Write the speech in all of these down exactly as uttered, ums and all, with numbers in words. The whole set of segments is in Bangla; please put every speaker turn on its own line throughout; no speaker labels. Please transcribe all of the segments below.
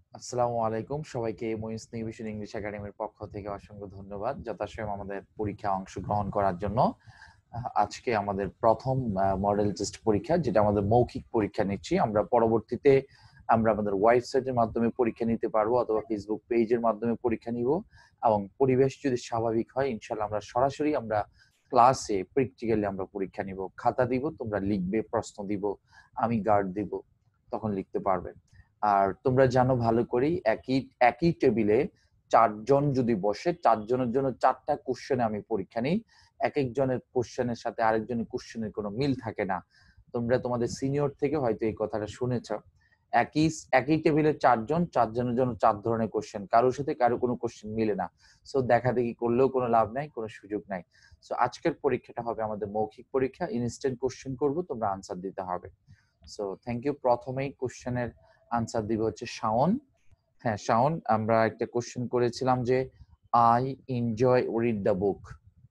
আসসালামু আলাইকুম সবাইকে মুইন ইংলিশ একাডেমির পক্ষ থেকে অসংখ্য ধন্যবাদ যথাসময়ে আমাদের পরীক্ষায় অংশগ্রহণ করার জন্য। আহ, আজকে আমাদের প্রথম মডেল টেস্ট পরীক্ষা, যেটা আমাদের মৌখিক পরীক্ষা নিচ্ছি। আমরা পরবর্তীতে আমরা আমাদের ওয়েবসাইটের মাধ্যমে পরীক্ষা নিতে পারবো অথবা ফেসবুক পেজের মাধ্যমে পরীক্ষা নিব, এবং পরিবেশ যদি স্বাভাবিক হয় ইনশাল্লাহ আমরা সরাসরি আমরা ক্লাসে প্র্যাকটিক্যালি আমরা পরীক্ষা নিব। খাতা দিব, তোমরা লিখবে, প্রশ্ন দিব, আমি গার্ড দিব, তখন লিখতে পারবে। আর তোমরা জানো ভালো করেই একই একই টেবিলে চারজন যদি বসে, চারজনের জন্য চারটা কোশ্চেনে আমি পরীক্ষা নিই। এক একজনের কোশ্চেনের সাথে আরেকজনের কোশ্চেনের কোনো মিল থাকে না। তোমরা তোমাদের সিনিয়র থেকে হয়তো এই কথাটা শুনেছ। একই একই টেবিলে চারজন, চারজনের জন্য চার ধরনের কোশ্চেন, কারোর সাথে কারো কোনো কোশ্চেন মিলে না। সো দেখা দেখি করলেও কোনো লাভ নাই, কোনো সুযোগ নাই। সো আজকের পরীক্ষাটা হবে আমাদের মৌখিক পরীক্ষা। ইনস্ট্যান্ট কোশ্চেন করব, তোমরা আনসার দিতে হবে। So thank you. প্রথমেই কোশ্চেনের আনসার দিবে হচ্ছে শাওন। হ্যাঁ শাওন, আমরা একটা কোশ্চেন করেছিলাম যে I enjoy read the book.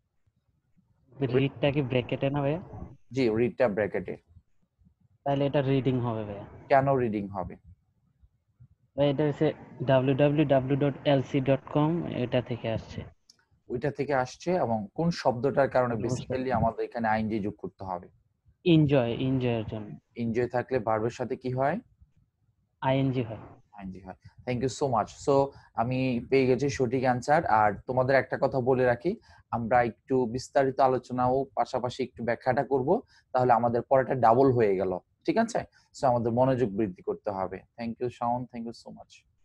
রিডটা কি ব্র্যাকেটে না ভাইয়া?
জি, রিডটা ব্র্যাকেটে।
তাহলে এটা রিডিং হবে ভাইয়া।
কেন রিডিং হবে?
ভাই এটা হচ্ছে W W W dot L C dot com, এটা থেকে আসছে।
ওইটা থেকে আসছে, এবং কোন শব্দটার কারণে বেসিক্যালি আমাদের এখানে আইএনজি যোগ করতে হবে?
এনজয়, এনজয়ের জন্য
এনজয় থাকলে ভার্বের সাথে কি হয়?
আইএনজি হয়।
আইএনজি হয়। Thank you so much. So আমি পেয়ে গেছি সঠিক অ্যান্সার। আর তোমাদের একটা কথা বলে রাখি, আমরা একটু বিস্তারিত আলোচনাও পাশাপাশি একটু ব্যাখ্যাটা করব, তাহলে আমাদের পড়াটা ডাবল হয়ে গেল। ঠিক আছে? সো আমাদের মনোযোগ বৃদ্ধি করতে হবে। Thank you Shaon, thank you so much.